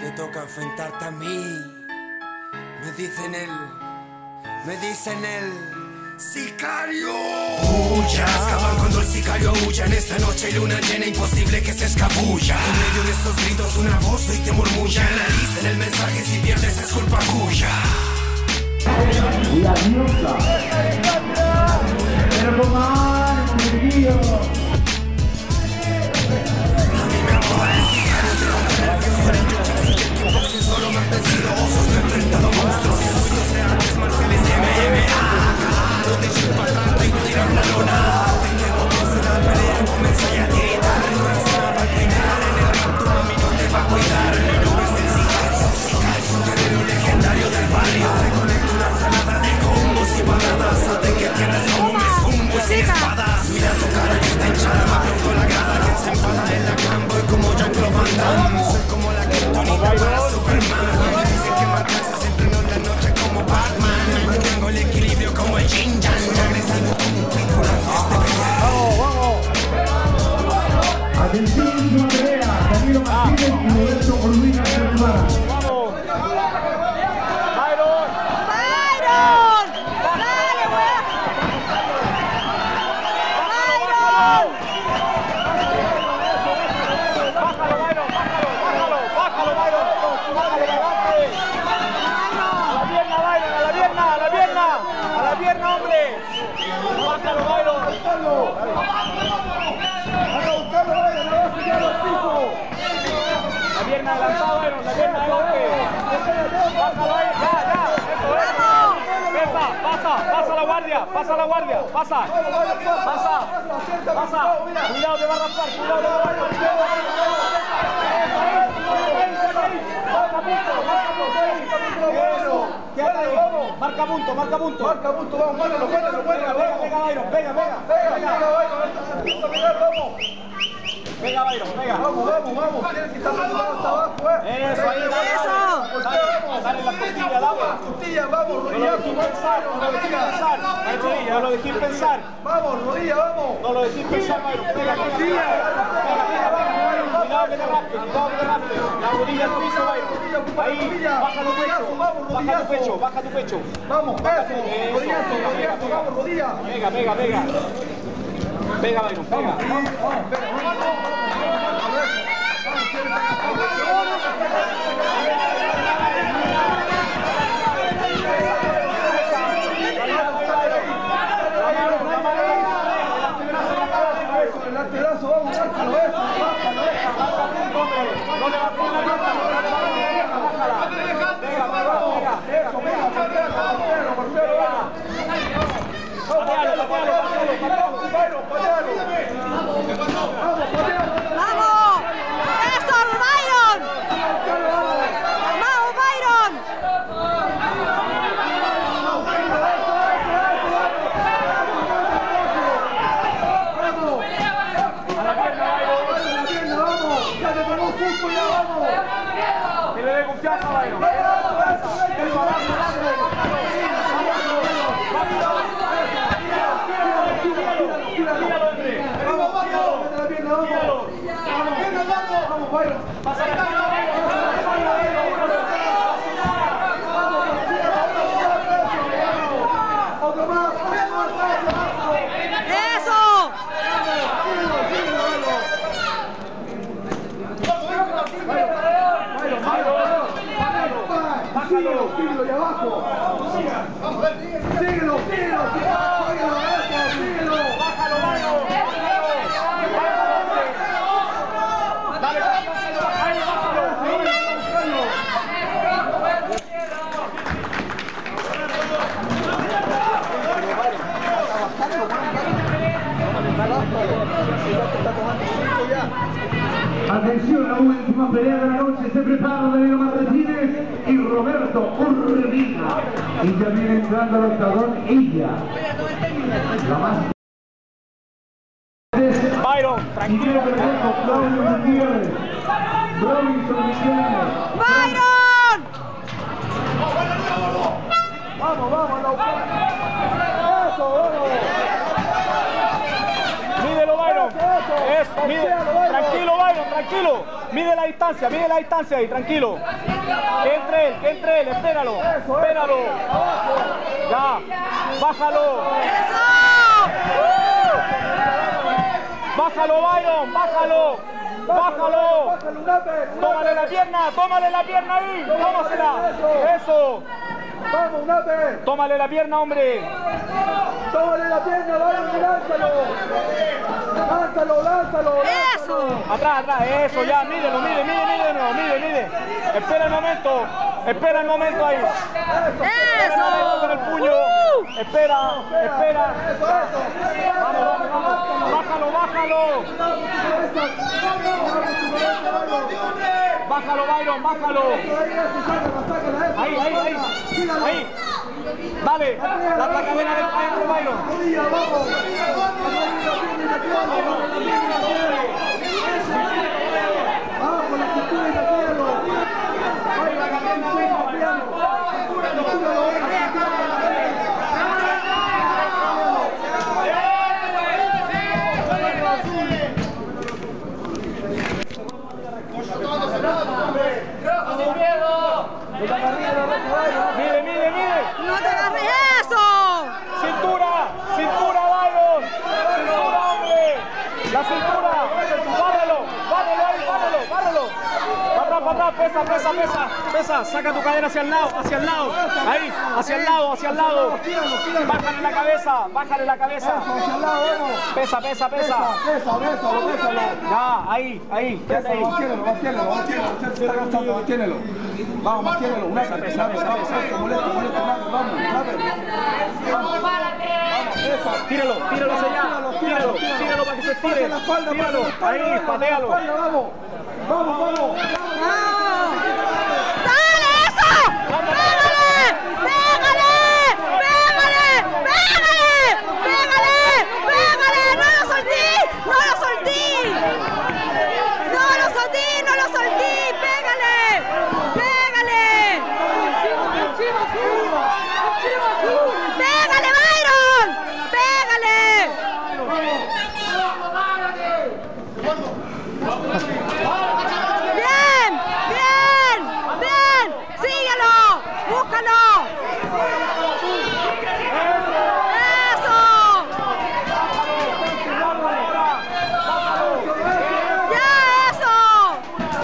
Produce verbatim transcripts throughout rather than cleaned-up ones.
te toca enfrentarte a mí. Me dicen el, me dicen el sicario. Huya, escapan cuando el sicario huya. En esta noche hay luna llena, imposible que se escabulla. En medio de estos gritos una voz hoy te murmulla. Analicen el mensaje, si pierdes es culpa tuya. La diosa. Pero con ánimo, mi tío. A mí me apodan el sicario, te rompe nervioso. En el jiu-jitsu y el kickboxing solo me han vencido osos. Me he enfrentado a monstruos, circuitos de artes marciales y M M A. Lo de chip para adelante y tirar la lona. Te que comience la pelea, comienza ya a gritar. No eres nada para inclinar. En el ring tu mami no te va a cuidar. Mi nombre es el sicario, sicario, un guerrero legendario del barrio. Te conecto una ensalada de combos y patadas. Sabe que tienes como me zumbo y sin espadas. Mira tu cara que está hinchada, me aplaudo la grada. Quien se enfada en la clan, voy como Jean-Claude Van Damme. Soy como la kriptonita para Superman. Me dicen que me alcanza, siempre no en la noche como Batman. Mantengo el equilibrio como el Jin-Yang. Agresivo como un pitbull antes de pelear. Vamos, vamos. Atención, última pelea. Camilo Martínez y Roberto Urbina Cervara. ¡Vamos! ¡Byron! ¡Byron! ¡Dale, weón! ¡Byron! ¡Bájalo, Byron! ¡Bájalo! ¡Bájalo, Byron! ¡Bájalo, adelante! ¡A la pierna, Byron! ¡A la pierna! ¡A la pierna! ¡A la pierna, hombre! ¡Bájalo, Byron! ¡Bájalo! La pierna adelantada, Byron, la pierna adelante. Bájalo ahí, ya, ya. Eso es. Pesa, pasa, pasa la guardia, pasa la guardia, pasa. Pasa, pasa. Cuidado, te va a raspar, cuidado, te va a raspar. Eso, quédate ahí. Marca punto, marca punto. Marca punto, vamos, muévelo, muévelo, muévelo. Venga, venga, Byron, venga, venga. Venga, venga, vamos. Venga, Byron, venga. Vamos, vamos, vamos. Tienes que estar preparado hasta abajo, eh. Eso, ahí, dale. Eso. Dale, dale la costilla, dale. Costilla, vamos, No lo rodilla. dejéis pensar, no lo dejéis pensar. No lo dejéis pensar. Vamos, rodilla, vamos. No lo dejéis pensar, Byron. Venga, costilla. Venga, venga, Byron. Cuidado que te raspe, cuidado que te raspe. La rodilla al piso, Byron. Ahí, baja tu pecho. Baja tu pecho, baja tu pecho. Vamos, eso. Rodillazo, rodillazo, vamos, rodilla. Pega, pega, pega. Pega, Byron, pega. El latebrazo, vamos, bájalo, eso, bájalo, No le va a poner la pierna, no le va a poner la pierna, bájala. Venga, pega, pega, eso, venga, portero, portero, portero, patealo, patealo, patealo, patealo, patealo. vamos, portero. ¡Vamos! ¡Eso, Byron! ¡Vamos, Byron! A la pierna, Byron. Vamos, ya te tomó justo, ya vamos. Que le dé confianza, Byron. Vamos, vamos, mete la pierna, vamos. Vamos, Byron. Pasa la pierna, Otro más. ¡Eso! Síguelo, síguelo, de abajo. Síguelo, síguelo, síguelo, síguelo. bájalo, Byron. Dale, ahí, bájalo. Atención, la última pelea de la noche. Se prepara Danilo Martínez y Roberto Urbina. Y ya viene entrando al octagón ella. La más. Byron, tranquilo. Claudio Gutiérrez. Robinson Gutiérrez. ¡Byron! Vamos, vamos, no. Eso, vamos. Mídelo, Byron. Eso, mide. Tranquilo, Byron, tranquilo. mide la distancia, mide la distancia ahí, tranquilo. Que entre él, que entre él, espéralo, espéralo. Ya, bájalo. Bájalo, Byron, bájalo. Bájalo. Tómale la pierna, tómale la pierna ahí. Tómasela. Eso. Vamos, Nate. Tómale la pierna, hombre. Tómale la pierna, Byron, y lánzalo. Lánzalo, lánzalo, Eso. Atrás, atrás, eso, ya, mídelo, mide, mide, mide de nuevo, mide, mide. Espera el momento, espera el momento ahí. Espera el momento con el puño. Espera, espera. Vamos, vamos, vamos. Bájalo, bájalo. Bájalo, Byron, bájalo. Ahí, ahí, ahí. Ahí. Dale, la, la cadena del centro, Byron. Mide, mide, mide. No te agarres eso. Cintura, cintura, Byron. Cintura, hombre. La cintura. Bárralo, bárralo ahí, bárralo, bárralo. Para atrás, para atrás, pesa, pesa, pesa. Pesa, saca tu cadera hacia el lado, hacia el lado. Ahí, hacia el lado, hacia el lado. Bájale la cabeza, bájale la cabeza. Hacia el lado, vamos. Pesa, pesa, pesa. Pesa, bésalo, bésalo. Ya, ahí, ahí, quédate ahí. Mantiénelo, mantiénelo, mantiénelo. Usted se está cansando, mantiénelo. Vamos, mantiénelo. Una vez, Pesa, pesa, vamos, pesa. vamos, molesta, molesta, vamos, vamos, vamos. Vamos, esa. Tíralo, tíralo hacia allá. Tíralo, tíralo para que se estire. Tíralo, ahí, patealo. Vamos, vamos, vamos. ¡Dale eso! ¡Pégale! ¡Pégale! ¡Pégale! ¡Pégale! ¡Pégale! ¡Pégale! ¡No lo soltí! ¡No lo soltí! ¡No lo soltí! ¡No lo soltí! ¡Pégale! ¡Pégale! ¡Pégale, Byron! ¡Pégale! ¡Bien! ¡Bien! ¡Bien! ¡Síguelo! ¡Búscalo! ¡Eso! ¡Ya eso!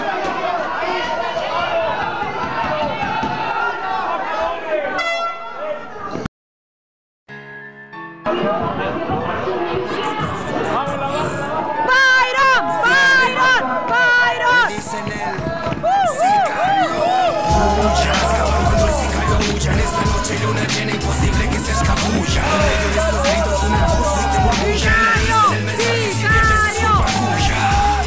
¡Byron! ¡Byron! ¡Byron! Dicen el sicario. Huya, escapa cuando el sicario huya. En esta noche luna llena, imposible que se escabulla. En medio de estos gritos un abuso y te murmulla. Le dicen el mensaje si pierdes es culpa tuya.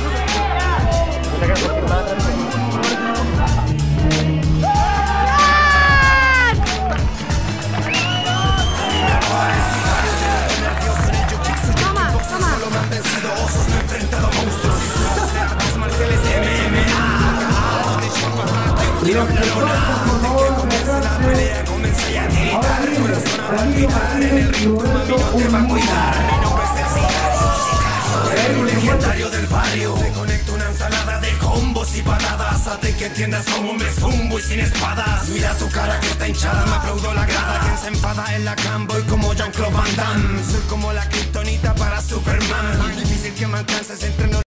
Nervioso en el jiu-jitsu, Toma, kickboxing, toma. solo me han vencido osos, no he enfrentado monstruos. Los artes marciales M M A, donde yo para y tiro en la lona. Antes que comience la pelea, comencé a gritar. El corazón a palpitar en el ring, tu mami no te va a cuidar. Mi nombre es el sicario, sicario, el legendario del barrio. Te conecto una ensalada de combos y patadas. Hazte que entiendas cómo me zumbo y sin espadas. Mira tu cara que está hinchada, me aplaudo la grada. Quien se enfada en la Camboy como Jean-Claude Van Damme. Soy como la kriptonita para Superman. Difícil que me alcances entre nosotros.